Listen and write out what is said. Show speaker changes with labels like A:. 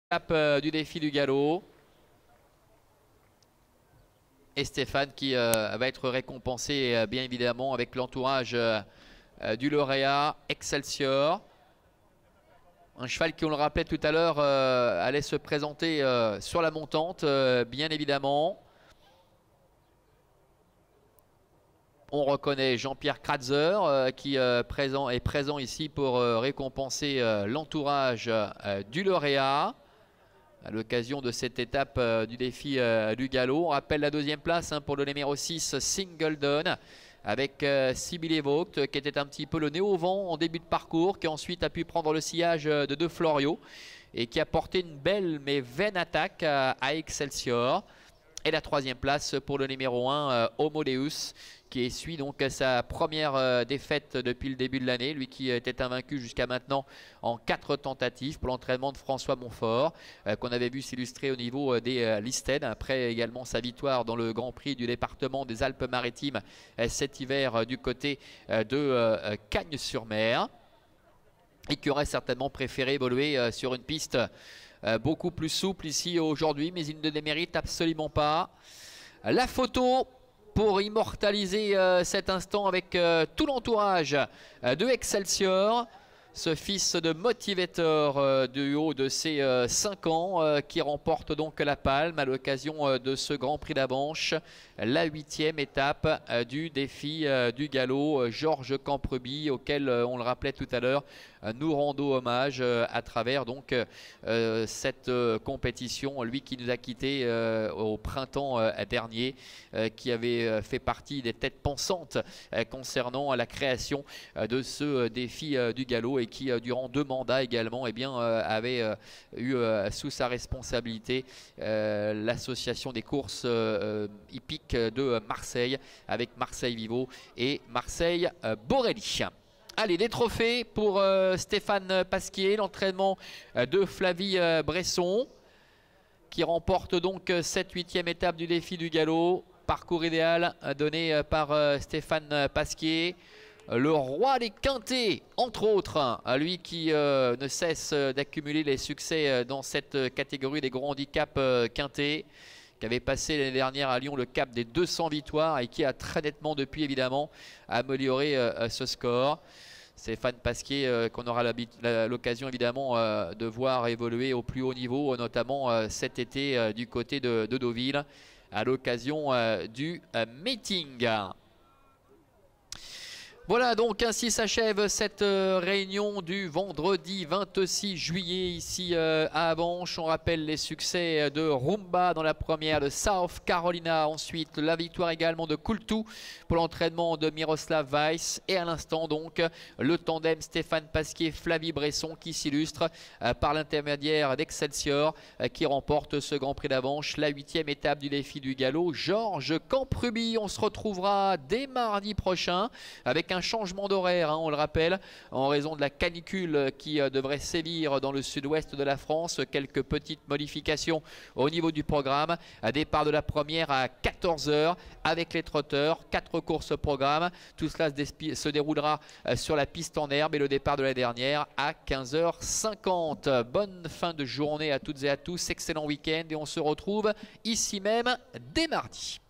A: Du défi du galop. Et Stéphane qui va être récompensé bien évidemment avec l'entourage du lauréat Excelsior. Un cheval qui, on le rappelait tout à l'heure, allait se présenter sur la montante, bien évidemment. On reconnaît Jean-Pierre Kratzer qui est présent ici pour récompenser l'entourage du lauréat à l'occasion de cette étape du défi du galop. On rappelle la deuxième place pour le numéro 6, Singleton, avec Sibyl Evoct, qui était un petit peu le nez au vent en début de parcours, qui ensuite a pu prendre le sillage de Florio et qui a porté une belle mais vaine attaque à Excelsior. Et la troisième place pour le numéro 1, Homodeus, qui essuie donc sa première défaite depuis le début de l'année. Lui qui était invaincu jusqu'à maintenant en 4 tentatives pour l'entraînement de François Montfort, qu'on avait vu s'illustrer au niveau des Listen, après également sa victoire dans le Grand Prix du département des Alpes-Maritimes cet hiver du côté de Cagnes-sur-Mer. Et qui aurait certainement préféré évoluer sur une piste beaucoup plus souple ici aujourd'hui, mais il ne démérite absolument pas. La photo pour immortaliser cet instant avec tout l'entourage de Excelsior, ce fils de motivateur du haut de ses 5 ans qui remporte donc la palme à l'occasion de ce Grand Prix d'Avanche, la 8e étape du défi du galop. Georges Campruby, auquel on le rappelait tout à l'heure, nous rendons hommage à travers donc cette compétition, lui qui nous a quittés au printemps dernier, qui avait fait partie des têtes pensantes concernant la création de ce défi du galop et qui durant 2 mandats également avait eu sous sa responsabilité l'association des courses hippiques de Marseille avec Marseille Vivo et Marseille Borelli. Allez, des trophées pour Stéphane Pasquier, l'entraînement de Flavie Bresson, qui remporte donc cette 8e étape du défi du galop. Parcours idéal donné par Stéphane Pasquier. Le roi des quintés, entre autres, lui qui ne cesse d'accumuler les succès dans cette catégorie des gros handicaps quintés, qui avait passé l'année dernière à Lyon le cap des 200 victoires et qui a très nettement depuis évidemment amélioré ce score. Stéphane Pasquier qu'on aura l'occasion évidemment de voir évoluer au plus haut niveau, notamment cet été du côté de Deauville à l'occasion du meeting. Voilà, donc ainsi s'achève cette réunion du vendredi 26 juillet ici à Avanche. On rappelle les succès de Rumba dans la première, de South Carolina ensuite, la victoire également de Kultu pour l'entraînement de Miroslav Weiss. Et à l'instant donc le tandem Stéphane Pasquier-Flavie Bresson qui s'illustre par l'intermédiaire d'Excelsior qui remporte ce Grand Prix d'Avanche, la 8e étape du défi du galop. Georges Campruby, on se retrouvera dès mardi prochain avec un changement d'horaire, on le rappelle, en raison de la canicule qui devrait sévir dans le sud-ouest de la France. Quelques petites modifications au niveau du programme. À départ de la première à 14 h avec les trotteurs, 4 courses au programme. Tout cela se déroulera sur la piste en herbe et le départ de la dernière à 15 h 50. Bonne fin de journée à toutes et à tous, excellent week-end et on se retrouve ici même dès mardi.